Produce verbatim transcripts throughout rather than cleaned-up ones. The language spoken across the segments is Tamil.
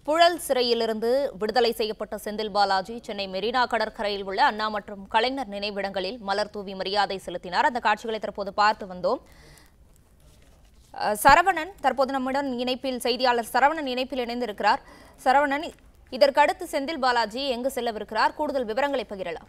புழல் சிறையிலிருந்து விடுதலை செய்யப்பட்ட செந்தில் பாலாஜி சென்னை மெரினா கடற்கரையில் உள்ள அண்ணா மற்றும் கலைஞர் நினைவிடங்களில் மலர் தூவி மரியாதை செலுத்தினார். அந்த காட்சிகளை தற்போது பார்த்து வந்தோம். சரவணன் தற்போது நம்முடன் இணைப்பில் செய்தியாளர் சரவணன் இணைப்பில் இணைந்திருக்கிறார். சரவணன், இதற்கடுத்து செந்தில் பாலாஜி எங்கு செல்லவிருக்கிறார்? கூடுதல் விவரங்களை பகிரலாம்.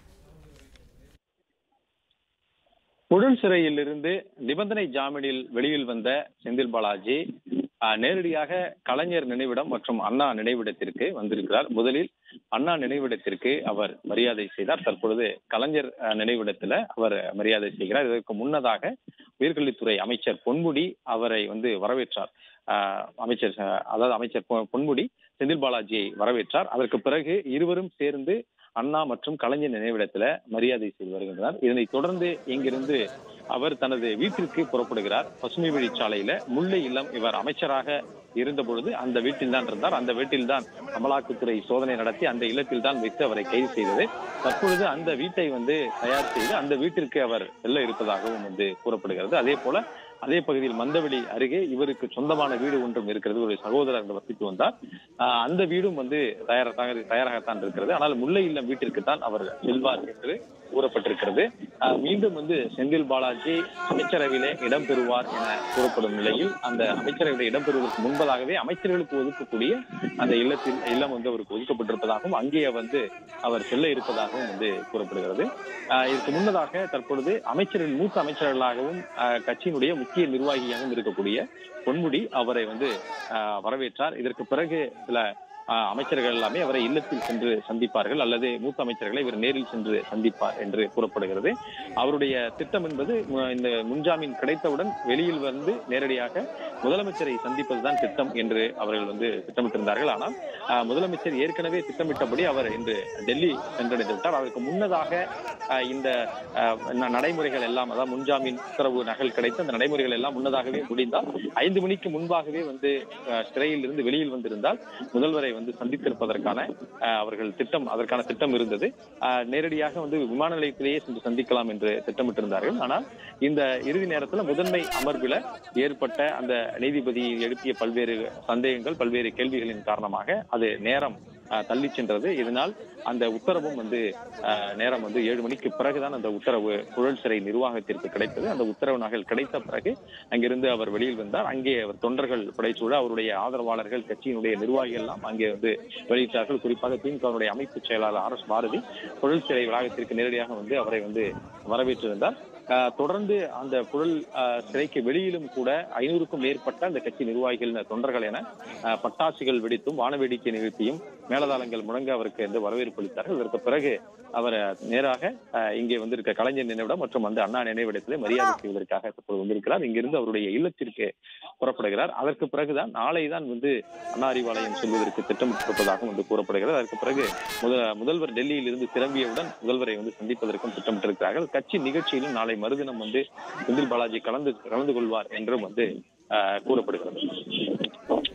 புழல் சிறையிலிருந்து நிபந்தனை ஜாமீனில் வெளியில் வந்த செந்தில் பாலாஜி நேரடியாக கலைஞர் நினைவிடம் மற்றும் அண்ணா நினைவிடத்திற்கு வந்திருக்கிறார். முதலில் அண்ணா நினைவிடத்திற்கு அவர் மரியாதை செய்தார். தற்பொழுது கலைஞர் நினைவிடத்துல அவர் மரியாதை செய்கிறார். இதற்கு முன்னதாக உயர்கல்வித்துறை அமைச்சர் பொன்முடி அவரை வந்து வரவேற்றார். ஆஹ் அமைச்சர் அதாவது அமைச்சர் பொன்முடி செந்தில் பாலாஜியை வரவேற்றார். அதற்கு பிறகு இருவரும் சேர்ந்து அண்ணா மற்றும் கலைஞர் நினைவிடத்துல மரியாதை செய்து வருகின்றனர். இதனைத் தொடர்ந்து இங்கிருந்து அவர் தனது வீட்டிற்கு புறப்படுகிறார். பசுமை வழிச்சாலையில முல்லை இல்லம் இவர் அமைச்சராக இருந்த பொழுது அந்த வீட்டில் தான் இருந்தார். அந்த வீட்டில் தான் அமலாக்கத்துறை சோதனை நடத்தி அந்த இல்லத்தில் தான் வைத்து அவரை கைது செய்தது. தற்பொழுது அந்த வீட்டை வந்து தயார் செய்து அந்த வீட்டிற்கு அவர் செல்ல இருப்பதாகவும் வந்து கூறப்படுகிறது. அதே போல அதே பகுதியில் மந்தவெளி அருகே இவருக்கு சொந்தமான வீடு ஒன்றும் இருக்கிறது. ஒரு சகோதரர் வசித்து வந்தார். அந்த வீடும் வந்து தயாராக தயாராகத்தான் இருக்கிறது. ஆனால் முல்லை இல்லம் வீட்டிற்கு தான் அவர் செல்வார் என்று கூறப்பட்டிருக்கிறது. மீண்டும் வந்து செந்தில் பாலாஜி அமைச்சரவையிலே இடம்பெறுவார் என கூறப்படும் நிலையில் அந்த அமைச்சரவையில இடம்பெறுவதற்கு முன்பதாகவே அமைச்சர்களுக்கு ஒதுக்கக்கூடிய அந்த இல்லத்தில் இல்லம் வந்து அவருக்கு ஒதுக்கப்பட்டிருப்பதாகவும் அங்கே வந்து அவர் செல்ல இருப்பதாகவும் வந்து கூறப்படுகிறது. இதற்கு முன்னதாக தற்பொழுது அமைச்சர்கள் மூத்த அமைச்சர்களாகவும் கட்சியினுடைய முக்கிய நிர்வாகியாகவும் இருக்கக்கூடிய பொன்முடி அவரை வந்து வரவேற்றார். இதற்கு பிறகு சில அமைச்சர்கள் எல்லாமே அவரை இல்லத்தில் சென்று சந்திப்பார்கள் அல்லது மூத்த அமைச்சர்களை இவர் நேரில் சென்று சந்திப்பார் என்று கூறப்படுகிறது. அவருடைய திட்டம் என்பது இந்த முன்ஜாமீன் கிடைத்தவுடன் வெளியில் வந்து நேரடியாக முதலமைச்சரை சந்திப்பதுதான் திட்டம் என்று அவர்கள் வந்து திட்டமிட்டிருந்தார்கள். ஆனால் முதலமைச்சர் ஏற்கனவே திட்டமிட்டபடி அவர் இன்று டெல்லி சென்றடைந்து விட்டார். அதற்கு முன்னதாக இந்த நடைமுறைகள் எல்லாம் அதாவது முன்ஜாமீன் உத்தரவு நகல் கிடைத்த அந்த நடைமுறைகள் எல்லாம் முன்னதாகவே முடிந்தால் ஐந்து மணிக்கு முன்பாகவே வந்து சிறையில் இருந்து வெளியில் வந்திருந்தால் முதல்வரை வந்து சந்தித்திருப்பதற்கான அவர்கள் திட்டம் அதற்கான திட்டம் இருந்தது. நேரடியாக வந்து விமான நிலையத்திலேயே சென்று சந்திக்கலாம் என்று திட்டமிட்டிருந்தார்கள். ஆனால் இந்த இறுதி நேரத்தில் முதன்மை அமர்வில் ஏற்பட்ட அந்த நீதிபதி எழுப்பிய பல்வேறு சந்தேகங்கள் பல்வேறு கேள்விகளின் காரணமாக அது நேரம் தள்ளி சென்றது. இதனால் அந்த உத்தரவும் வந்து நேரம் வந்து ஏழு மணிக்கு பிறகுதான் அந்த உத்தரவு புழல் சிறை நிர்வாகத்திற்கு கிடைத்தது. அந்த உத்தரவு நகல் கிடைத்த பிறகு அங்கிருந்து அவர் வெளியில் வந்தார். அங்கே அவர் தொண்டர்கள் படைசூழ அவருடைய ஆதரவாளர்கள் கட்சியினுடைய நிர்வாகிகள் எல்லாம் அங்கே வந்து வெளியிட்டார்கள். குறிப்பாக திமுகவுடைய அமைப்பு செயலாளர் ஆர் எஸ் பாரதி புழல் சிறை வளாகத்திற்கு நேரடியாக வந்து அவரை வந்து வரவேற்றிருந்தார். தொடர்ந்து அந்த புழல் சிறைக்கு வெளியிலும் கூட ஐநூறுக்கும் மேற்பட்ட அந்த கட்சி நிர்வாகிகள் தொண்டர்கள் என பட்டாசுகள் வெடித்தும் வானவேடிக்கை நிகழ்த்தியும் மேலதாளங்கள் முழங்க அவருக்கு வந்து வரவேற்பு அளித்தார்கள். இதற்கு பிறகு அவர் நேராக இங்கே வந்திருக்க கலைஞர் நினைவிடம் மற்றும் அந்த அண்ணா நினைவிடத்திலே மரியாதை செய்வதற்காக தற்போது வந்திருக்கிறார். இங்கிருந்து அவருடைய இல்லத்திற்கு புறப்படுகிறார். அதற்கு பிறகுதான் நாளை தான் வந்து அண்ணா அறிவாலயம் செல்வதற்கு திட்டமிட்டிருப்பதாகவும் வந்து கூறப்படுகிறது. அதற்கு பிறகு முதல்வர் டெல்லியில் இருந்து திரும்பியவுடன் முதல்வரை வந்து சந்திப்பதற்கும் திட்டமிட்டிருக்கிறார்கள். கட்சி நிகழ்ச்சியிலும் நாளை மறுதினம் வந்து செந்தில் பாலாஜி கலந்து கலந்து கொள்வார் என்றும் வந்து கூறப்படுகிறது.